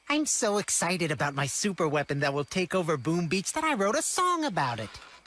I'm so excited about my super weapon that will take over Boom Beach that I wrote a song about it.